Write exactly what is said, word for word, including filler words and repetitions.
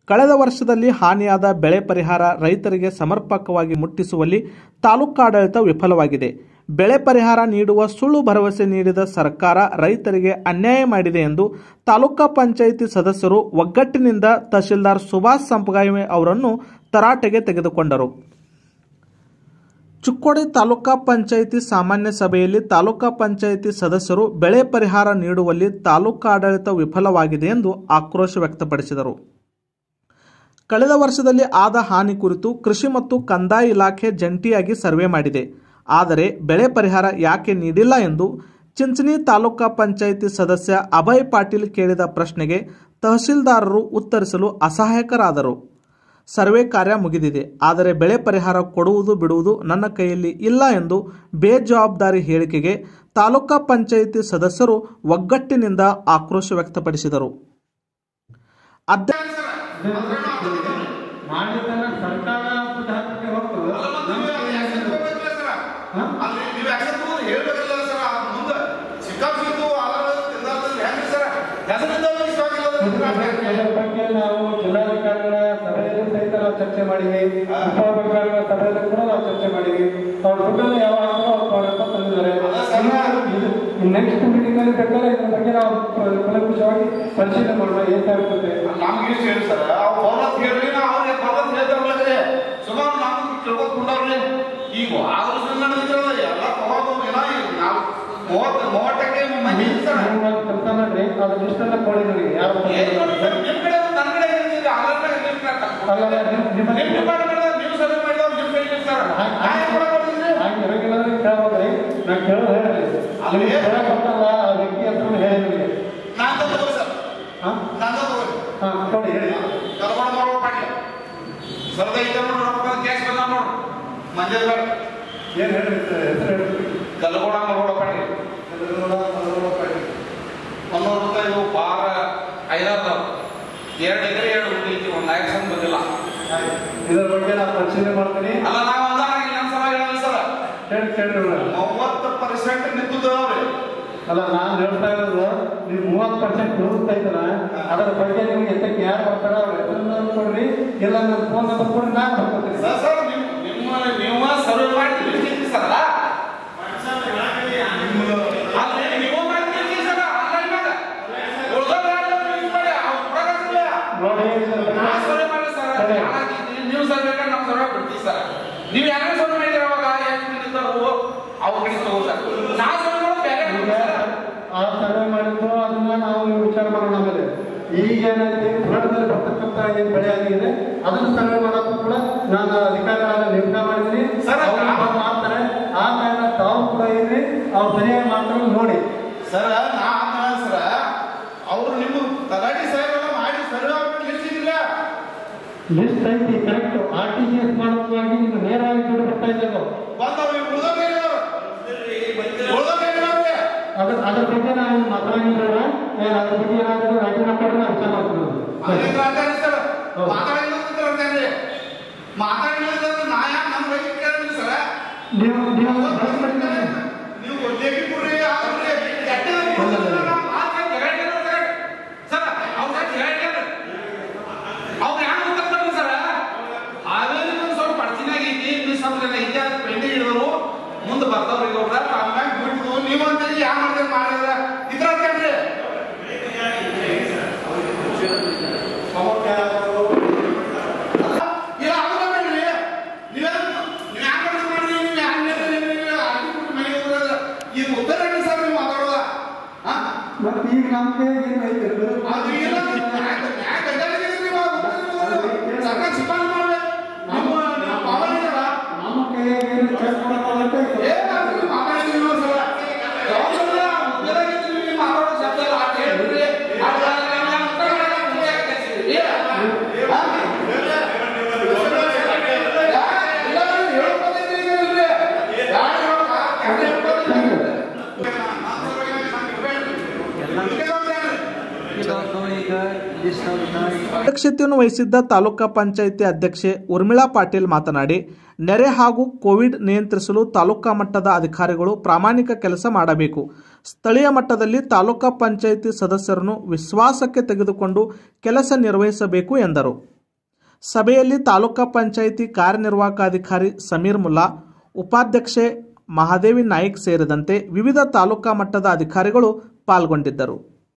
ಕಳೆದ ವರ್ಷದಲ್ಲಿ ಹಾನಿಯಾದ ಬೆಳೆ ಪರಿಹಾರ ರೈತರಿಗೆ ಸಮರ್ಪಕವಾಗಿ ಮುಟ್ಟಿಸುವಲ್ಲಿ ತಾಲೂಕಾಡಳಿತ ವಿಫಲವಾಗಿದೆ. ಬೆಳೆ ಪರಿಹಾರ ನೀಡುವ ಸುಳ್ಳು ಭರವಸೆ ನೀಡಿದ ಸರ್ಕಾರ ರೈತರಿಗೆ ಅನ್ಯಾಯ ಮಾಡಿದೆ ಎಂದು ತಾಲೂಕಾ ಪಂಚಾಯಿತಿ ಸದಸ್ಯರು ಒಗ್ಗಟ್ಟಿನಿಂದ ತಹಶೀಲ್ದಾರ್ ಸುಭಾಷ್ ಸಂಪಗಾಯಿ ಅವರನ್ನು ತರಾಟೆಗೆ ತೆಗೆದುಕೊಂಡರು. ಚಿಕ್ಕೋಡಿ ತಾಲೂಕಾ ಪಂಚಾಯಿತಿ ಸಾಮಾನ್ಯ ಸಭೆಯಲ್ಲಿ ತಾಲೂಕಾ ಪಂಚಾಯಿತಿ ಸದಸ್ಯರು ಬೆಳೆ ಪರಿಹಾರ ನೀಡುವಲ್ಲಿ ತಾಲೂಕಾಡಳಿತ ವಿಫಲವಾಗಿದೆ ಎಂದು ಆಕ್ರೋಶ ವ್ಯಕ್ತಪಡಿಸಿದರು. ಕಳೆದ ವರ್ಷದಲ್ಲಿ ಆದ ಹಾನಿ ಕುರಿತು ಕೃಷಿ ಮತ್ತು ಕಂದಾಯ ಇಲಾಖೆ ಜಂಟಿಯಾಗಿ ಸರ್ವೆ ಮಾಡಿದೆ. ಆದರೆ ಬೆಳೆ ಪರಿಹಾರ ಯಾಕೆ ನೀಡಿಲ್ಲ ಎಂದು ಚಿಂಚಣಿ ತಾಲೂಕಾ ಪಂಚಾಯಿತಿ ಸದಸ್ಯ ಅಭಯ್ ಪಾಟೀಲ್ ಕೇಳಿದ ಪ್ರಶ್ನೆಗೆ ತಹಶೀಲ್ದಾರರು ಉತ್ತರಿಸಲು ಅಸಹಾಯಕರಾದರು. ಸರ್ವೆ ಕಾರ್ಯ ಮುಗಿದಿದೆ, ಆದರೆ ಬೆಳೆ ಪರಿಹಾರ ಕೊಡುವುದು ಬಿಡುವುದು ನನ್ನ ಕೈಯಲ್ಲಿ ಇಲ್ಲ ಎಂದು ಬೇಜವಾಬ್ದಾರಿ ಹೇಳಿಕೆಗೆ ತಾಲೂಕಾ ಪಂಚಾಯಿತಿ ಸದಸ್ಯರು ಒಗ್ಗಟ್ಟಿನಿಂದ ಆಕ್ರೋಶ ವ್ಯಕ್ತಪಡಿಸಿದರು. ನಾವು ಜಿಲ್ಲಾಧಿಕಾರಿಗಳ ಸಭೆಯಲ್ಲಿ ಸಹಿತ ನಾವು ಚರ್ಚೆ ಮಾಡಿದ್ವಿ, ಉಪವಿಭಾಗಗಳ ಸಭೆಯಲ್ಲಿ ಕೂಡ ನಾವು ಚರ್ಚೆ ಮಾಡಿದ್ವಿ. ಅವ್ರ ದುಡ್ಡನ್ನು ಯಾವಾಗ ತಂದಿದ್ದಾರೆ. ನೆಕ್ಸ್ಟ್ ಮೀಟಿಂಗ್ ಅಲ್ಲಿ ಬೇಕಾದ್ರೆ ಇದ್ರ ಬಗ್ಗೆ ನಾವು ಕೂಲಂಕುಷವಾಗಿ ಪರಿಶೀಲನೆ ಮಾಡೋಣ. ಏನ್ ಆಗ್ತದೆ ನಮ್ಗೆ ಹೇಳಿ ಸರ್, ಹೇಳ್ರಿ ಹೇಳ್ತಾರಲ್ಲ ಸುಮಾರು ನಮ್ಗೆ ಕೇಳ್ಕೊಂಡ್ಕೊಂಡವ್ರಿ. ಈಗ ಎಲ್ಲ ನಾವು ಮೂವತ್ತು ಮೂವತ್ತಕ್ಕೆ ಕೆಲಸ ಮಾಡ್ರಿ. ಅದು ಲಿಸ್ಟನ್ನ ಕೊಡಿ ನನಗೆ. ಯಾರು ನೀವು ಸರ್ವೆ ಮಾಡಿದವ್ರು ನಿಮ್ ಕೈ ಸರ್ ಹಾಗೆ ಇರೋಗಿಲ್ಲಂದ್ರೆ ಕೇಳ್ಬೋದ್ರಿ. ನಾನು ಕೇಳೋದು ಹೇಳ್ರಿ, ಅಲ್ಲಿ ಕೊಟ್ಟಲ್ಲ ಆ ವ್ಯಕ್ತಿ ಹತ್ರ ಹೇಳಿ ನಿಮಗೆ. ನಾನು ತಗೋರಿ ಸರ್, ನಾನು ತಗೋರಿ. ಹಾಂ ನೋಡಿ ಹೇಳಿ. ಕಲ್ಗೋಡ ಮರವ ಪಾಟಿ ಸರ್ದ ಐತೆ ನೋಡಿ, ರೊಕ್ಕ ಕ್ಯಾಶ್ ಬಂದ ನೋಡಿ ಮಂಜಲ್ ಬೇಡ. ಏನು ಹೇಳ್ರಿ ಹೆಸರು ಹೇಳ್ರಿ. ಕಲ್ಗೋಡ ಮರಗೋಡ ಪಾಟಿ ಕಲ್ಗೋಡ ಮರಗೋಡ ಪಾಟಿ ಒಂದೂರು ರೂಪಾಯಿ ಬಾರ ಐದಾರು ಎರಡು ಎಕರೆ ಎರಡು ಹುಡುಗಿ ಒಂದು ಆಕ್ಷನ್ ಬಂದಿಲ್ಲ. ಇದರ ಬಗ್ಗೆ ನಾನು ಪರಿಶೀಲನೆ ಮಾಡ್ತೀನಿ. ಅಲ್ಲ ನಾವು ಸಲ ಹೇಳಿ ಸರ್ ಹೇಳಿ ಕೇಳಿ ಮೂವತ್ತು ಪರ್ಸೆಂಟ್ ನಿಂತದವ್ರಿ. ಅಲ್ಲ ನಾನು ಹೇಳ್ತಾ ಇರೋದು ನೀವು ಮೂವತ್ತು ಪರ್ಸೆಂಟ್ ನಿಂತ ಐತಲ್ಲ, ಅದರ ಬಗ್ಗೆ ನಿಮ್ಗೆ ಎತ್ತಕ್ಕೆ ಯಾರು ಬರ್ತಾರ ಅವ್ರ ಹೆಸರನ್ನು ಕೊಡ್ರಿ, ಇಲ್ಲ ನನ್ನ ಫೋನ್ ನಂಬರ್ ಕೊಡಿ, ನಾನು ಬರ್ಕೊತೀನಿ. ಸರ್ ನಿಮ್ಮ ನೀವು ಸರ್ವೆ ಮಾಡಿ ಸರ್ ನೀವು ಸರ್ವೆ ನಮ್ಮ ಸರ್ವೆ ಬಿಡ್ತೀವಿ ಸರ್. ನೀವು ಯಾರು ಸರ್ವೆ ಮಾಡಿದ್ರೆ ಅವಾಗ ಅವ್ರ ಕಡೆ ತಗೋತಾರೆ. ನಾ ಸರ್ವೆ ಆ ಸರ್ವೆ ಮಾಡಿದ್ದು ಅದನ್ನ ನಾವು ವಿಚಾರ ಮಾಡೋಣ. ಆಮೇಲೆ ಈಗ ಏನೈತಿ ಹೊರಡದಲ್ಲಿ ಬರ್ತಕ್ಕಂಥ ಏನು ಬೆಳೆ ಆಗಿದೆ ಅದನ್ನ ಸರ್ವೆ ಮಾಡೋಕ್ಕೂ ಕೂಡ ನಾನು ಅಧಿಕಾರಿಗಳನ್ನ ನೇಮಕ ಮಾಡಿದ್ದೀನಿ. ಮಾಡ್ತಾರೆ ಆ ಕಾರಣ ತಾವು ಕೂಡ ಇರ್ರಿ, ಅವ್ರು ಸರಿಯಾಗಿ ಮಾಡ್ತಾರೆ ನೋಡಿ ಸರ್. ನಾ ಸರ ಅವರು ನಿಮ್ಮ ತಲಾಟಿ ಸರ್ವೆ ಮಾಡಿ ಸರ್ವೆ ಲಿಸ್ಟಿಲ್ಲ ಲಿಸ್ಟ್ ಐತಿ correct. R T G S ಮಾಡುವಾಗಿ ನಿಮ್ಗೆ ನೇರವಾಗಿ ದುಡ್ಡು ಬರ್ತಾ ಇದ್ದಾವೆ. ಅದ್ರ ಅದ್ರ ಬಗ್ಗೆ ನಾವು ಮಾತಾಡಿಲ್ಲ. ಅದ್ರ ಬಗ್ಗೆ ಏನಾದರೂ ರೈತ ನಂಬರ್ ನಾವು ವಿಚಾರ ಮಾಡ್ತೀವಿ. ನೀವು ಮುಂದೆ ಬರ್ತಾವ್ರಿ ಬಿಟ್ಟು ನೀವು ಅಂತ ಯಾವ ಮಾಡ್ತಾರೆ ಮಾಡಿದ್ರ ಇದ್ರ ಕೇಳ್ರಿ. ಇದು ಉತ್ತರ ಸರ್ ನೀವು ಮಾತಾಡೋದ. ಮತ್ತೆ ಈಗ ನಮ್ಗೆ ಸರ್ಕಾರ ಸಿಬ್ಬಂದಿ ಮಾಡ್ಬೇಕು. ನಮ್ಮ ನಮ್ಮ ಕೈಯಾಗಿ ಚೆಕ್ ಮಾಡೋದಂತೆ ಅಧ್ಯಕ್ಷತೆಯನ್ನು ವಹಿಸಿದ್ದ ತಾಲೂಕಾ ಪಂಚಾಯಿತಿ ಅಧ್ಯಕ್ಷೆ ಉರ್ಮಿಳಾ ಪಾಟೀಲ್ ಮಾತನಾಡಿ, ನೆರೆ ಹಾಗೂ ಕೋವಿಡ್ ನಿಯಂತ್ರಿಸಲು ತಾಲೂಕಾ ಮಟ್ಟದ ಅಧಿಕಾರಿಗಳು ಪ್ರಾಮಾಣಿಕ ಕೆಲಸ ಮಾಡಬೇಕು. ಸ್ಥಳೀಯ ಮಟ್ಟದಲ್ಲಿ ತಾಲೂಕಾ ಪಂಚಾಯಿತಿ ಸದಸ್ಯರನ್ನು ವಿಶ್ವಾಸಕ್ಕೆ ತೆಗೆದುಕೊಂಡು ಕೆಲಸ ನಿರ್ವಹಿಸಬೇಕು ಎಂದರು. ಸಭೆಯಲ್ಲಿ ತಾಲೂಕಾ ಪಂಚಾಯಿತಿ ಕಾರ್ಯನಿರ್ವಾಹಕ ಅಧಿಕಾರಿ ಸಮೀರ್ ಮುಲ್ಲಾ, ಉಪಾಧ್ಯಕ್ಷೆ ಮಹಾದೇವಿ ನಾಯ್ಕ್ ಸೇರಿದಂತೆ ವಿವಿಧ ತಾಲೂಕಾ ಮಟ್ಟದ ಅಧಿಕಾರಿಗಳು ಪಾಲ್ಗೊಂಡಿದ್ದರು.